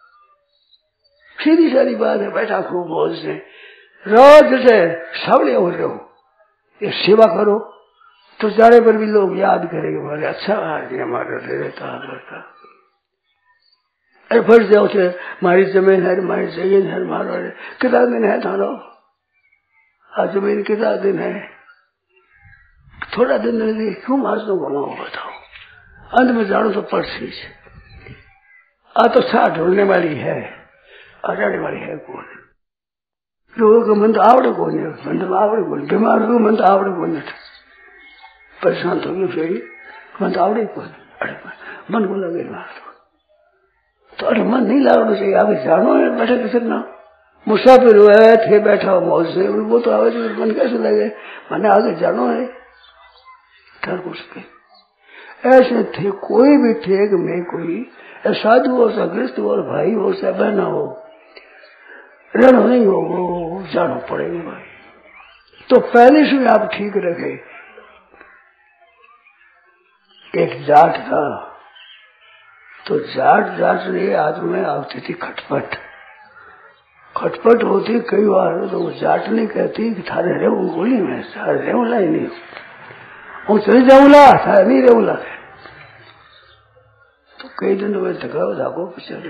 सीधी सारी बात है। बैठा खूब मौज से रोज से सबले हो रहे हो, ये सेवा करो तो जाने पर भी लोग याद करेंगे, बोले अच्छा आदमी हमारा रहता करता। अरे फर्ज जाओ थे हमारी जमीन है, हमारी जमीन है, हमारा कितना दिन है थानो, आज जमीन कितना दिन है, थोड़ा दिन नहीं क्यों आज तो घुमाओ बताओ, अंत में जानो तो परसी आ तो साथ ढूंढने वाली है, आने वाली है कौन, लोगों का मन तो आवड़े कौन है, मन तो आवड़े कौन, बीमार हो मन तो आवड़े कौन, परेशान हो गए फिर मन तो आवड़े कौन, अरे मन को लगे तो अरे मन नहीं लागना चाहिए, आगे जानो है बैठे किसी ना मुसाफिर हुआ थे बैठा हो मौज से, वो तो आगे मन कैसे लगे, मैंने आगे जानो है ठहर कुछ के ऐसे थे, कोई भी थे कि मैं कोई साधु हो, सगृस्त हो, भाई हो, सा बहना हो, रहना नहीं हो, वो जाना पड़ेगा भाई। तो पहले से आप ठीक रखे। एक जाट था, तो जाट जाट ने आज में आती थी खटपट, खटपट होती कई बार, तो वो जाट ने कहती कि थारे रेव गोली में थारे रेवला ही नहीं, वो चले जाऊला थारे नहीं रेवला। तो कई दिन वे धगा धागो बेचारे,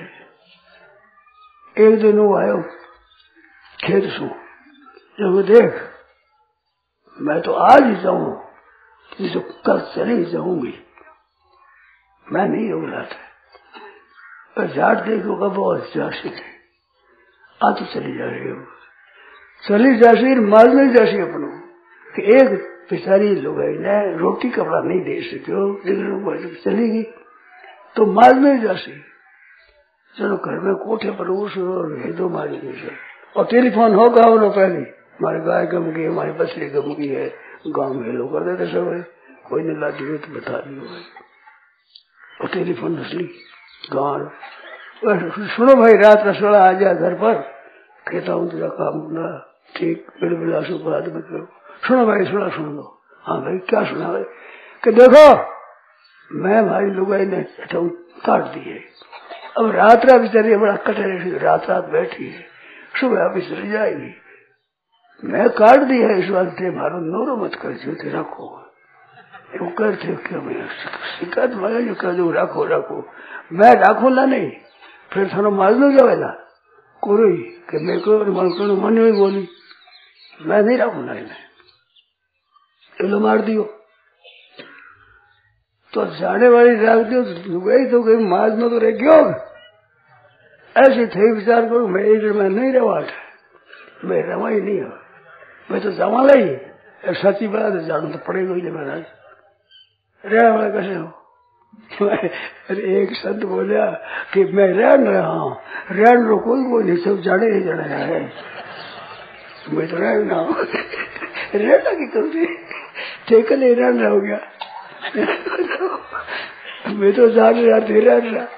एक दिन वो आयो खेत सू, जब देख मैं तो आज ही जाऊं, तो कल चले जाऊंगी, मैं नहीं रोला था। जाट देखो का बहुत जासी थे, आ तो चली जा रही हो, चली जासी माल नहीं जासी अपनों कि एक बेचारी लोग ने रोटी कपड़ा नहीं दे सके, चलेगी तो माल नहीं जासी, चलो घर में कोठे पर उस दो मारी गई, और टेलीफोन होगा उन्होंने पहले हमारी गाय गम गई, हमारी बछड़ी गम गई है, गांव में लोग कर देते सब, कोई नहीं ला दिए तो बता दियो, और टेलीफोन नसली गाँव सुनो भाई रात का सोलह आ जाए घर पर, कहता हूँ तेरा काम ना ठीक बिलबिला सु बात में करो। सुनो भाई सुना सुन लो। हाँ भाई क्या सुना भाई? कि देखो मैं भाई लुगाई ने काट दी है, अब रात रात बेचारी बड़ा कटे रही, रात रात बैठी है, सुबह अभी चली जाएगी, मैं काट दी है इस वास्ते मारो नोरो मत कर जो ते रखो એવું કરते क्या मैं शिकायत मांगे जो कह दू रखो रखो, मैं राखो ला नहीं फिर थानो माल न जावेला कोई कि मैं को मन मन ही बोली मैं नहीं रखूंगा इन्हें, चलो मार दियो तो जाने वाली राख दियो गई तो गई माज में तो रह गयो। ऐसे थे विचार करो मैं एक में नहीं रहा, मैं रवा ही नहीं है, मैं तो जमा लाई सच्ची बात है, जानू तो पड़ेगा ही महाराज रहने वाला कैसे हो। अरे एक संत बोलिया कि मैं रहन रहा हूँ, रहन रो कोई कोई नहीं, सब जाने ही जाने है, मैं तो रहन रहा हूँ रहना की करते ठेके नहीं रहन रहा हो गया मैं तो जान रहा थे रहन रहा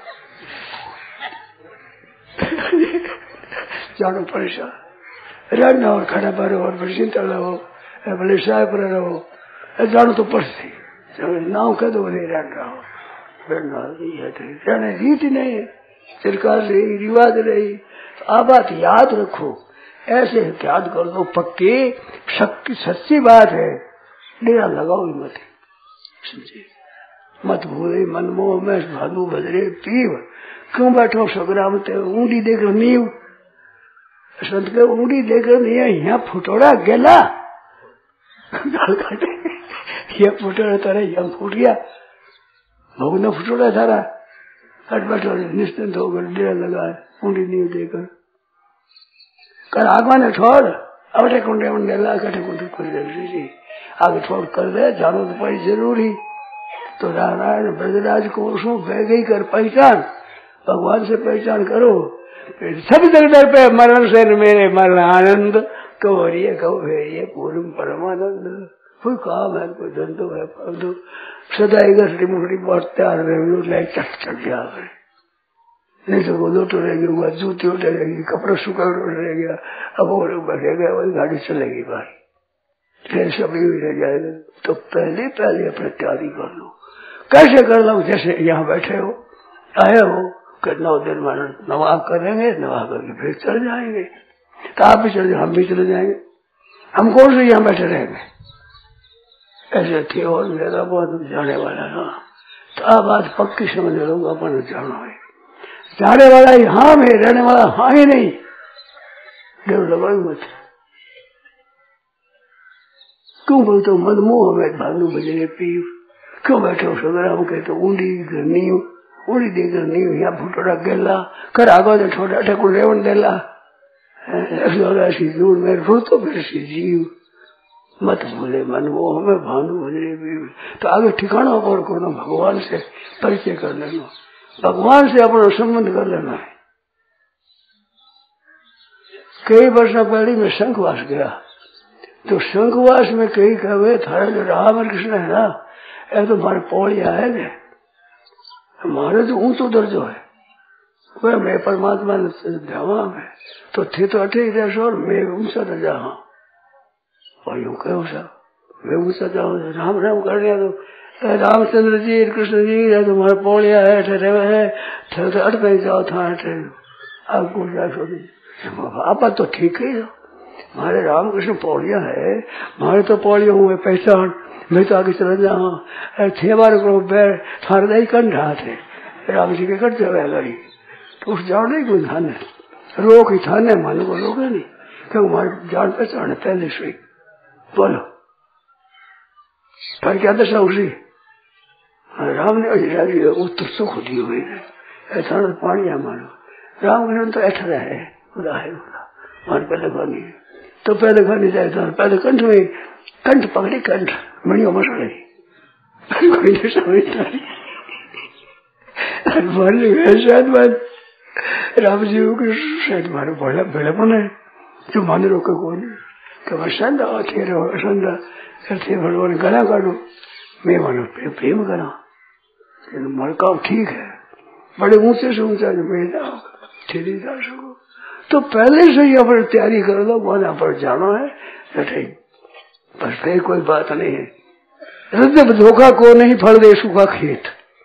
जानो परेशान रहना और खाना पारो और फिर चिंता रहो भले साय पर रहो जानो तो पड़ती नाव कह दो नहीं रहन रहा हो रहने रीत नहीं है, सरकार रही रिवाज रही, आ बात याद रखो, ऐसे याद कर दो पक्के शक्ति सच्ची बात है, डेरा लगाओ ही मत समझे मत भूले मनमोह में भादू बजरे पीव क्यों बैठो सगराम ते ऊंडी देकर नीव संत के ऊंडी देकर नहीं यहाँ फुटोड़ा गेला ये फुटोड़ा तारा यहाँ फूट गया भोग न फुटोड़ा थारा हट बैठो निश्चिंत होकर डेरा लगाए ऊंडी नीव देकर कर आगवा ने छोड़ अवटे कुंडे उंडे ला कटे कुंडे कर दे आगे छोड़ कर दे जानो तो पड़ी जरूरी तो नारायण ब्रजराज को उसमें बह गई कर पहचान भगवान से पहचान करो सब जगह पे मरण से मेरे मरण आनंद कहो ये कहो ये पूर्व परमानंद कोई काम है कोई धंधो है पौधो सदा एक मुखड़ी बहुत तैयार रहे लाइक चट चट गया नहीं तो वो लोटो रह गया जूती उठ रहेगी कपड़ा सूखा रह गया अब और रह गया वही गाड़ी चलेगी भाई फिर सब यही रह जाएगा। तो पहले पहले अपने तैयारी कर लो कैसे कर लो जैसे यहाँ बैठे हो आए हो कि नौ दिन में नवाब करेंगे नवाब करके फिर चल जाएंगे तो आप भी चले हम भी चले जाएंगे हम कौन से यहाँ बैठे रहेंगे ऐसे थे और मेरा बहुत जाने वाला ना तो आप बात पक्की समझ लो अपन जाना है जाने वाला ही हाँ में रहने वाला हाँ ही नहीं देव लगाई मत क्यों बोलते हो मनमोह में भागू बजरे पीव क्यों बैठे हो सगराम के तो ऊंडी करनी ऊंडी दे करनी यहाँ फुटोड़ा गेला कर आगो तो छोटा ठेकुर रेवन देला ऐसी दूर में रो तो फिर सी जीव मत भूले मनमोह में भानु बजरे पीव। तो आगे ठिकाना पर कोनो भगवान से परिचय कर लेना, भगवान से अपना संबंध कर लेना है। कई वर्ष पहले में शंखवास गया तो शंखवास में कई कहे थारा जो राम कृष्ण है ना ये तो हमारे पौड़िया है ने हमारे तो ऊंचो दर्जो है वह मैं परमात्मा ध्यावा में तो थे तो अठे ही रह और मैं ऊंचा दर्जा हाँ और यूं कहो साहब मैं ऊंचा जाओ राम राम कर रहे तो रामचंद्र जी कृष्ण जी है तुम्हारे पौड़िया है ठहरे हुए है ठहरे तो अट पे जाओ था अठे आपको आप तो ठीक ही हमारे रामकृष्ण पौड़िया है हमारे तो पौड़िया हुए पहचान मैं तो आगे चला जाऊँ छह बार को बैर थारे ही कंठ रहा थे राम जी के कट जाए गाड़ी तो उस जाओ नहीं कोई थाने रोक ही थाने मानो को रोके नहीं क्यों हमारे जान पहचान पहले से बोलो पर क्या दशा उसी राम ने उत्तर सुख दी हुई है ऐसा पानी मानो रामकृष्ण तो ऐसा है खुदा है खुदा मान पहले खानी तो पहले खानी जाए तो पहले कंठ में कंठ पकड़ी कंठ मणियों मसड़े कोई नहीं समझता शायद बात राम जी को शायद मारो बड़ा बड़ेपन है जो मान रोके कौन तो वसंत थे रहो वसंत थे भगवान गला काटो मैं मानो प्रेम करा मर का ठीक है बड़े ऊंचे से ऊंचा जो मैं जाओ ठेरी जा सको तो पहले से ही अपनी तैयारी कर लो वहां पर जाना है बस फिर कोई बात नहीं है। जब धोखा को नहीं फल दे सूखा खेत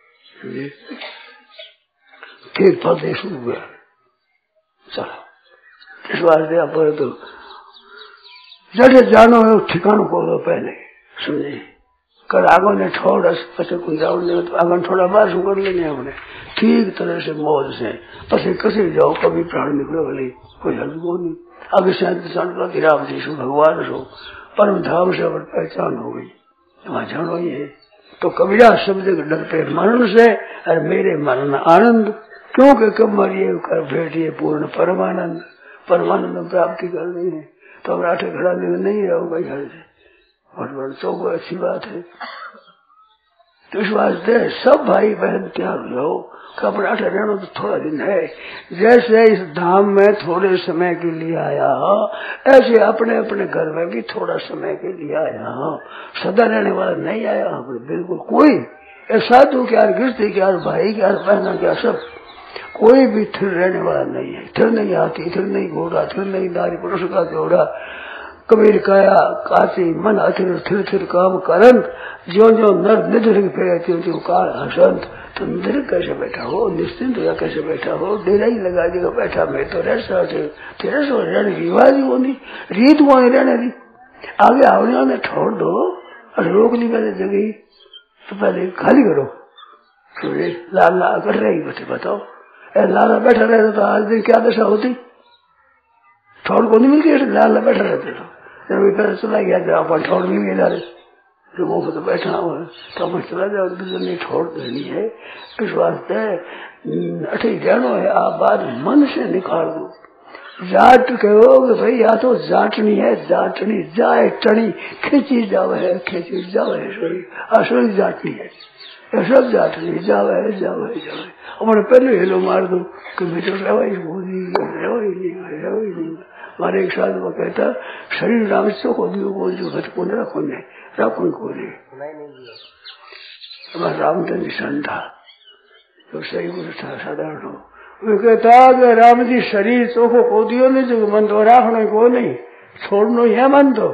खेत फल दे सूख गया चलो इस वास्ते आप तो जड़े जानो है ठिकानों को लो पहले समझे कर आगो ने छोड़ पचे कुंजाव ने तो आगन थोड़ा बार कर लेने अपने ठीक तरह से मौज से पसे कसे जाओ कभी प्राण निकलो भले कोई हल को नहीं आगे शांति शांति राम जी सो भगवान सो परम धाम से पहचान हो गई वहां जानो ही है तो कबीरा शब्द डरते मरण से और मेरे मरण आनंद क्योंकि कब मरिए कर भेटिए पूर्ण परमानंद परमानंद प्राप्ति करनी है तो अब आठे खड़ा नहीं रहो भाई घर से और बड़ चौको अच्छी बात है। तो इस वास्ते सब भाई बहन त्याग लो कपड़ा रहना तो थोड़ा दिन है जैसे इस धाम में थोड़े समय के लिए आया हो ऐसे अपने अपने घर में भी थोड़ा समय के लिए आया हो सदा रहने वाला नहीं आया अपने बिल्कुल कोई साधु क्या गिरती क्या भाई क्या बहना क्या सब कोई भी थिर रहने वाला नहीं है। थिर नहीं हाथी थिर नहीं घोड़ा थिर नहीं नारी पुरुष का जोड़ा कबीर काया काची मन अथिर थिर थिर काम करन जो जो नर निधर पे त्यों त्यों काल हसंत तो निधर कैसे बैठा हो निश्चिंत या कैसे बैठा हो डेरा ही लगा देगा बैठा मैं तो रह सकते तेरे सो रहने की रिवाज ही होनी रीत वही रहने दी आगे आवने वाले छोड़ दो और रोक ली पहले जगह तो पहले खाली करो लाल लाल कर रही बच्चे बताओ लाला बैठा रहता तो आज दिन क्या दशा होती ठोड़ को नहीं मिल गई लाला बैठा रहते तो जब पैसा चला गया जब अपन ठोड़ मिल गया जा रहे लोगों को तो बैठा हुआ तो मैं चला जाओ नहीं ठोड़ देनी है इस वास्ते अठी जानो है आप बात मन से निकाल दो जाट कहोगे भाई या तो जाटनी है जाटनी जाए टनी खींची जावे है खींची जावे है असली जाटनी है सब जाटनी जावे है जावे है जावे हमारे पहले हेलो मार दो कि बेटो रवाई रवाई नहीं हमारे एक साल वो कहता शरीर राम से को दियो बोल जो घट को रखो ने रखो को नहीं हमारा राम का निशान था तो सही गुरु था साधारण हो वो कहता कि राम जी शरीर चोखो को दियो ने जो मन तो राखने को नहीं छोड़नो है मन तो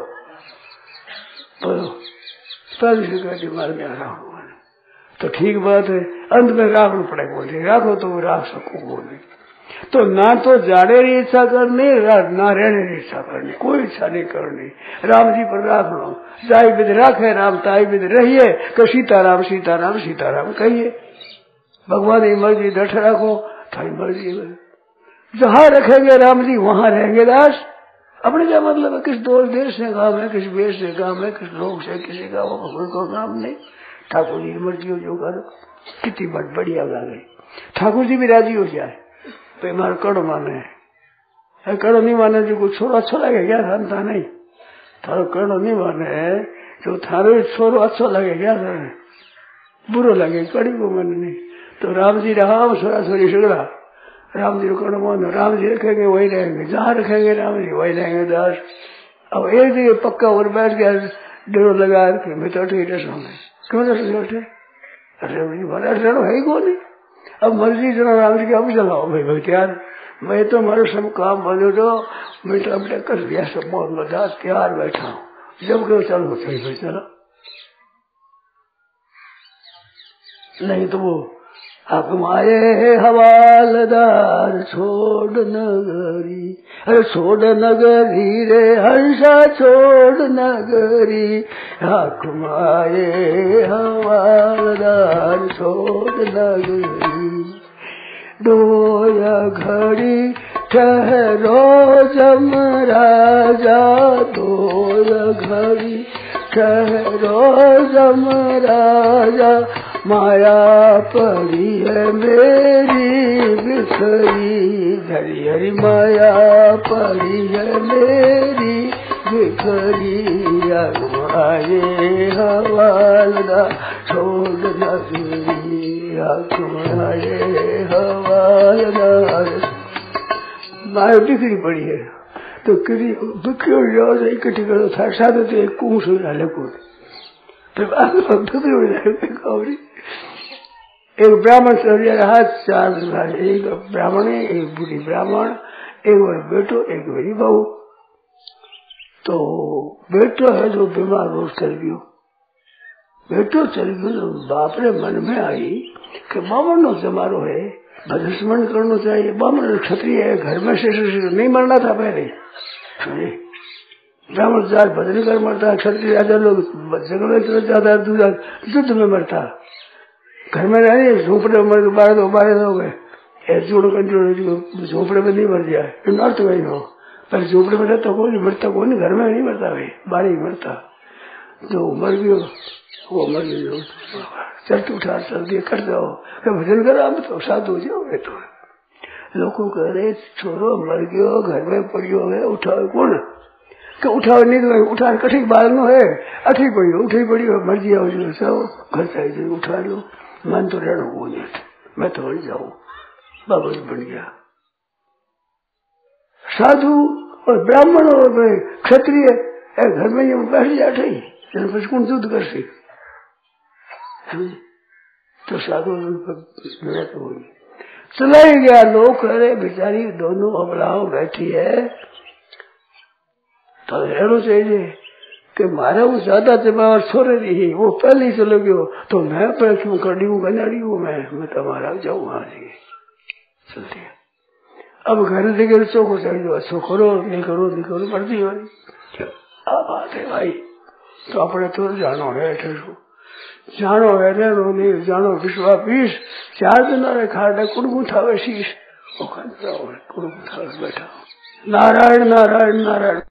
तब से कहती मार में आ तो ठीक बात है अंत में राखना पड़ेगा बोले राखो तो राख सको बोले तो ना तो जाने की इच्छा करनी ना रहने की इच्छा करनी कोई इच्छा नहीं करनी राम जी पर राख लो जाई विद राखे राम ताई विद रहिए तो सीताराम सीताराम सीताराम कहिए भगवान की मर्जी डट रखो थारी मर्जी जहाँ रखेंगे राम जी वहाँ रहेंगे दास अपने क्या मतलब है किस दो देश से काम है किस वेश से काम है किस लोग से किसी का वो काम नहीं ठाकुर जी की मर्जी हो जो करो कितनी बड़ बढ़िया गा गई ठाकुर जी भी राजी हो जाए तो हमारा कड़ो माने है कड़ो नहीं माने जो कुछ छोरो अच्छा लगे क्या था नहीं थारो कड़ो नहीं माने जो थारो छोरो अच्छा लगे क्या था बुरो लगे कड़ी को मन नहीं तो राम जी राम छोरा छोरी सगड़ा राम जी को कड़ो मानो राम जी रखेंगे वही रहेंगे जहाँ रखेंगे राम जी वही रहेंगे दास अब एक जगह पक्का और बैठ गया डेढ़ लगा के मैं तो ठीक है क्यों बैठे अरे भला चलो है ही कौन नहीं अब मर्जी चलो राम जी की अब चलाओ भाई भक्तियार मैं तो मारो सब काम बोलो तो मैं तो अपने कर दिया सब मौत लगा तैयार बैठा हूँ जब क्यों चलो सही भाई चलो नहीं तो वो हकम आए हवालदार छोड़ नगरी अरे छोड़ नगरी रे हर्षा छोड़ नगरी हकम आए हवालदार छोड़ नगरी दोया घड़ी ठहरो जम राजा दोया घड़ी ठहरो जम राजा माया पड़ी है मेरी बिखरी हरी हरी माया पड़ी है मेरी बिखरी आए हवालदा छोड़ नगरी आए हवालदार माया बिखरी पड़ी है तो किसी बिखरी इकट्ठी करो था साधु तो एक कुछ हो जाए को एक ब्राह्मण चल रहा, चार एक ब्राह्मण है, एक बूढ़ी ब्राह्मण, एक मेरा बेटो, एक मेरी बहू। तो बेटो है जो बीमार रोज चल गयो, बेटो चल गयो तो बाप रे मन में आई कि बामण नो जमारो है, भजन स्मरण करना चाहिए। बामण क्षत्रिय है, घर में से नहीं मरना था पहले। ब्राह्मण जात भजन कर मरता, क्षत्रिय राजा लोग जंगल में चले जाता, दूसरा युद्ध में मरता। घर में रहे झोपड़े में मर बारह दो बारह हो गए, झोपड़े में नहीं मर गया, अर्थ वही हो। पर झोपड़े में रहता कौन, मरता कौन, घर में नहीं मरता भाई, बाहर ही मरता। जो मर गयो वो मर गयो, चलते उठा चल दिए कर जाओ, भजन करो, अब तो साधु हो जाओ। तो लोगों कह रहे छोरो मर गयो, घर में पड़ियो है, उठाओ कौन कि उठाओ नहीं तो उठा कठी बाल नो है, अठी पड़ियो उठी पड़ियो, मर्जी आओ जो सब घर चाहिए उठा लो, मन तो रहना वो नहीं, मैं तो मर जाऊं। बाबा जी बन गया साधु और ब्राह्मण और क्षत्रिय घर में ये बैठ जाते ही कौन युद्ध कर सी। तो साधु चला ही गया। लोग कह रहे बेचारी दोनों अबलाओं बैठी है, तो रहना चाहिए कि मारे वो ज्यादा जमावर छोड़े रही, वो पहले ही चले गयो तो मैं पर क्यों कड़ी हूँ गनाड़ी हूँ, मैं मैं तुम्हारा जाऊँ वहां से चलती है। अब घर देखे चौको चाहिए, अच्छो करो नहीं करो नहीं करो मर्जी भाई। अब बात है भाई, तो अपने तो जानो है, जानो है रहनो नहीं जानो विश्वा पीस, चार दिन रे खाटे कुड़गू थावे शीश, कुड़गू थावे बैठा नारायण नारायण नारायण।